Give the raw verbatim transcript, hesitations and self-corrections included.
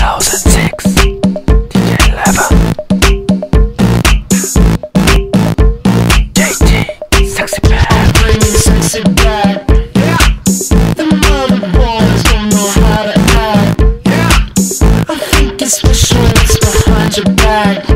thousand six, D J Level, J T, Sexy Bad. I'm bringing sexy back. Yeah. The mother boys don't know how to act. Yeah. I think it's special, it's behind your back.